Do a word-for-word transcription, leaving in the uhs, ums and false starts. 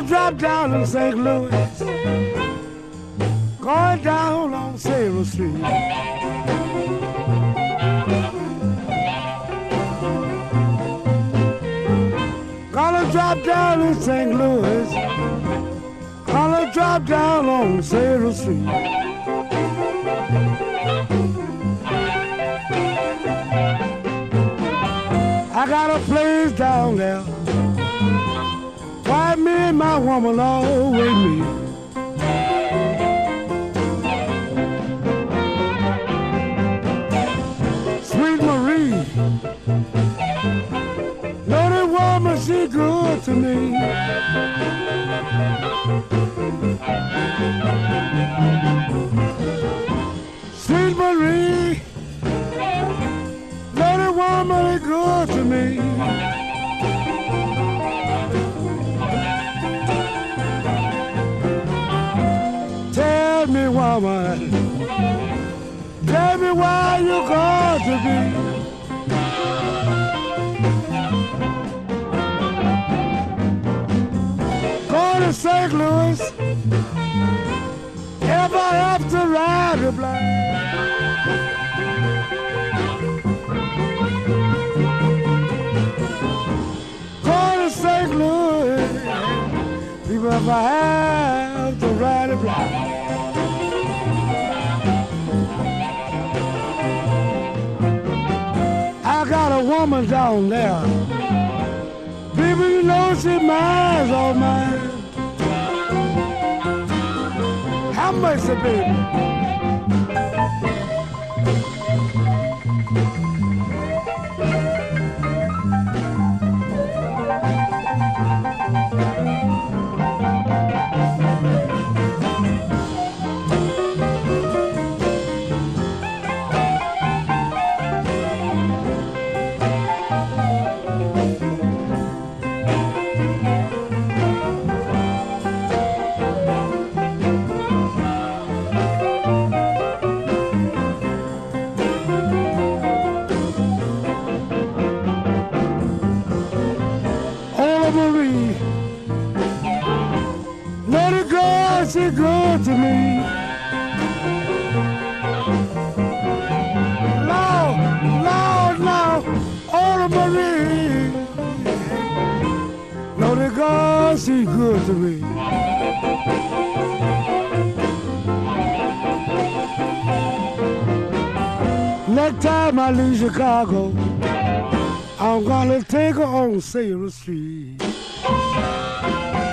Gonna drop down in Saint Louis, going down on Salem Street. Gonna drop down in Saint Louis, gonna drop down on Salem Street. I got a place down there why me and my woman always meet. Sweet Marie, know that woman, she good to me. Sweet Marie, know that woman is good to me. Tell me, woman, tell me why you got to be. Go to Saint Louis, if I have to ride the blind. Go to Saint Louis, even if I have to ride the blind. I got a woman down there. People, you know she mine's all mine. How much it, baby? Marie, let it go, she good to me. Lord, Lord, Lord, oh Marie, let it go, she good to me. Next time I leave Chicago, I'm gonna take her on Salem Street.